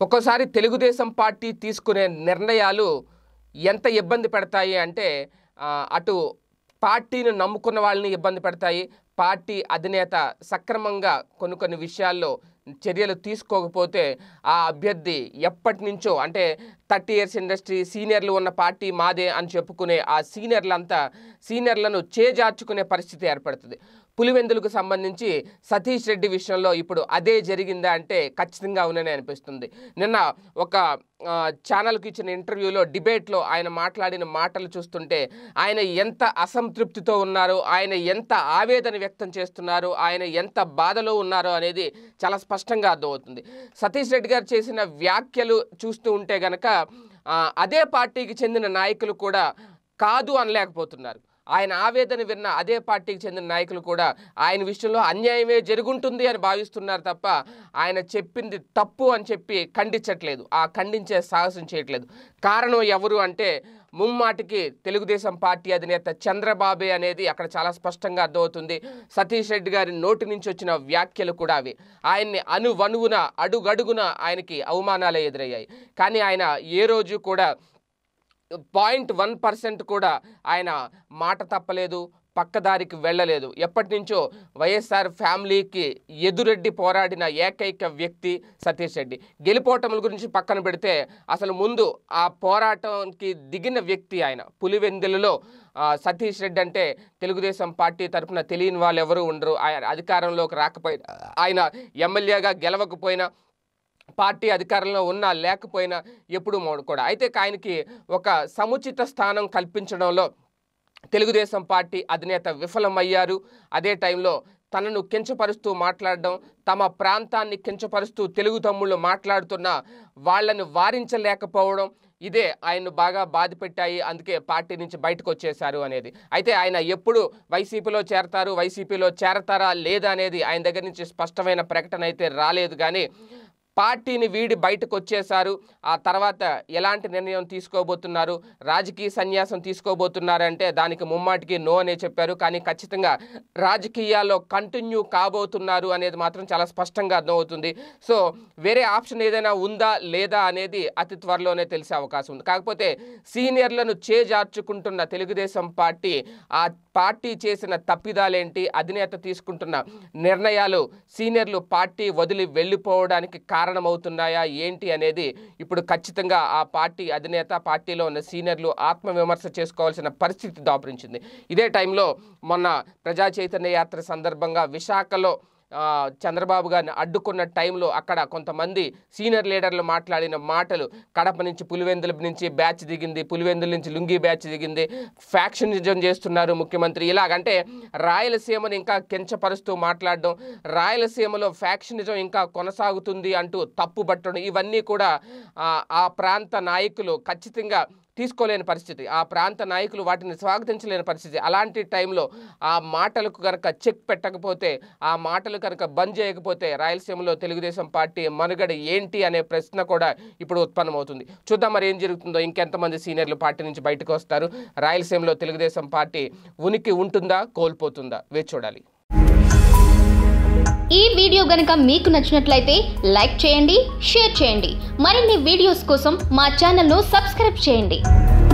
ఒక్కోసారి తెలుగుదేశం పార్టీ తీసుకునే నిర్ణయాలు ఎంత ఇబ్బంది పెడతాయి అంటే అటు పార్టీని నమ్ముకున్న వాళ్ళని ఇబ్బంది పెడతాయి. పార్టీ అధినేత సక్రమంగా కొన్ని విషయాల్లో చర్యలు తీసుకోకపోతే ఆ అభ్యర్థి ఎప్పటి నుంచో అంటే 30 years ఇండస్ట్రీ సీనియర్లు ఉన్న పార్టీ మాదే అని చెప్పుకునే ఆ సీనియర్లను చేజార్చుకునే పరిస్థితి ఏర్పడుతుంది. పులివెందులకు సంబంధించి సతీష్ రెడ్డి విషయంలో ఇప్పుడు అదే జరిగిందా అంటే ఖచ్చితంగా అవుననే అనిపిస్తుంది. నిన్న ఒక ఛానల్కి ఇచ్చిన ఇంటర్వ్యూలో డిబేట్లో ఆయన మాట్లాడిన మాటలు చూస్తుంటే ఆయన ఎంత అసంతృప్తితో ఉన్నారో, ఆయన ఎంత ఆవేదన వ్యక్తం చేస్తున్నారో, ఆయన ఎంత బాధలో ఉన్నారో అనేది చాలా స్పష్టంగా అర్థమవుతుంది. సతీష్ రెడ్డి గారు చేసిన వ్యాఖ్యలు చూస్తూ ఉంటే గనక అదే పార్టీకి చెందిన నాయకులు కూడా కాదు అనలేకపోతున్నారు. ఆయన ఆవేదన విన్న అదే పార్టీకి చెందిన నాయకులు కూడా ఆయన విషయంలో అన్యాయమే జరుగుంటుంది అని భావిస్తున్నారు తప్ప ఆయన చెప్పింది తప్పు అని చెప్పి ఖండించట్లేదు, ఖండించే సాహసం చేయట్లేదు. కారణం ఎవరు అంటే ముమ్మాటికి తెలుగుదేశం పార్టీ అధినేత చంద్రబాబే అనేది అక్కడ చాలా స్పష్టంగా అర్థమవుతుంది. సతీష్ రెడ్డి గారి నోటి నుంచి వచ్చిన వ్యాఖ్యలు కూడా అవి. ఆయన్ని అనువనువున అడుగడుగున ఆయనకి అవమానాలే ఎదురయ్యాయి. కానీ ఆయన ఏ రోజు కూడా 0.1% కూడా ఆయన మాట తప్పలేదు, పక్కదారికి వెళ్ళలేదు. ఎప్పటి నుంచో వైఎస్ఆర్ ఫ్యామిలీకి ఎదురెడ్డి పోరాడిన ఏకైక వ్యక్తి సతీష్ రెడ్డి. గెలుపోటముల గురించి పక్కన పెడితే అసలు ముందు ఆ పోరాటానికి దిగిన వ్యక్తి ఆయన. పులివెందులలో సతీష్ రెడ్డి అంటే తెలుగుదేశం పార్టీ తరఫున తెలియని వాళ్ళు ఎవరు ఉండరు. ఆయన అధికారంలోకి రాకపోయినా, ఆయన ఎమ్మెల్యేగా గెలవకపోయినా, పార్టీ అధికారంలో ఉన్నా లేకపోయినా ఎప్పుడు కూడా అయితే ఆయనకి ఒక సముచిత స్థానం కల్పించడంలో తెలుగుదేశం పార్టీ అధినేత విఫలమయ్యారు. అదే టైంలో తనను కించపరుస్తూ మాట్లాడడం, తమ ప్రాంతాన్ని కించపరుస్తూ తెలుగు తమ్ముళ్ళు మాట్లాడుతున్న వాళ్ళని వారించలేకపోవడం, ఇదే ఆయన్ను బాగా బాధపెట్టాయి. అందుకే పార్టీ నుంచి బయటకు వచ్చేశారు అనేది. అయితే ఆయన ఎప్పుడు వైసీపీలో చేరతారు, వైసీపీలో చేరతారా లేదా అనేది ఆయన దగ్గర నుంచి స్పష్టమైన ప్రకటన అయితే రాలేదు. కానీ పార్టీని వీడి బయటకు వచ్చేశారు. ఆ తర్వాత ఎలాంటి నిర్ణయం తీసుకోబోతున్నారు, రాజకీయ సన్యాసం తీసుకోబోతున్నారంటే దానికి ముమ్మాటికి నో అనే చెప్పారు. కానీ ఖచ్చితంగా రాజకీయాల్లో కంటిన్యూ కాబోతున్నారు అనేది మాత్రం చాలా స్పష్టంగా అర్థమవుతుంది. సో వేరే ఆప్షన్ ఏదైనా ఉందా లేదా అనేది అతి త్వరలోనే తెలిసే అవకాశం ఉంది. కాకపోతే సీనియర్లను చేజార్చుకుంటున్న తెలుగుదేశం పార్టీ ఆ పార్టీ చేసిన తప్పిదాలేంటి, అధినేత తీసుకుంటున్న నిర్ణయాలు సీనియర్లు పార్టీ వదిలి వెళ్ళిపోవడానికి కారణమవుతున్నాయా ఏంటి అనేది ఇప్పుడు ఖచ్చితంగా ఆ పార్టీ అధినేత, పార్టీలో ఉన్న సీనియర్లు ఆత్మవిమర్శ చేసుకోవాల్సిన పరిస్థితి దాపురించింది. ఇదే టైంలో మొన్న ప్రజా చైతన్య యాత్ర సందర్భంగా విశాఖలో చంద్రబాబు గారిని అడ్డుకున్న టైంలో అక్కడ కొంతమంది సీనియర్ లీడర్లు మాట్లాడిన మాటలు, కడప నుంచి పులివెందుల నుంచి బ్యాచ్ దిగింది, పులివెందుల నుంచి లుంగి బ్యాచ్ దిగింది, ఫ్యాక్షనిజం చేస్తున్నారు ముఖ్యమంత్రి, ఇలాగంటే రాయలసీమను ఇంకా కించపరుస్తూ మాట్లాడడం, రాయలసీమలో ఫ్యాక్షనిజం ఇంకా కొనసాగుతుంది అంటూ తప్పుబట్టడం, ఇవన్నీ కూడా ఆ ప్రాంత నాయకులు ఖచ్చితంగా తీసుకోలేని పరిస్థితి. ఆ ప్రాంత నాయకులు వాటిని స్వాగతించలేని పరిస్థితి. అలాంటి టైంలో ఆ మాటలకు కనుక చెక్ పెట్టకపోతే, ఆ మాటలు కనుక బంద్ చేయకపోతే రాయలసీమలో తెలుగుదేశం పార్టీ మనుగడ ఏంటి అనే ప్రశ్న కూడా ఇప్పుడు ఉత్పన్నమవుతుంది. చూద్దాం మరి ఏం జరుగుతుందో, ఇంకెంతమంది సీనియర్లు పార్టీ నుంచి బయటకు వస్తారు, రాయలసీమలో తెలుగుదేశం పార్టీ ఉనికి ఉంటుందా కోల్పోతుందా వేచి చూడాలి. ఈ వీడియో గనుక మీకు నచ్చినట్లయితే లైక్ చేయండి, షేర్ చేయండి. మరిన్ని వీడియోస్ కోసం మా ఛానల్ను సబ్స్క్రైబ్ చేయండి.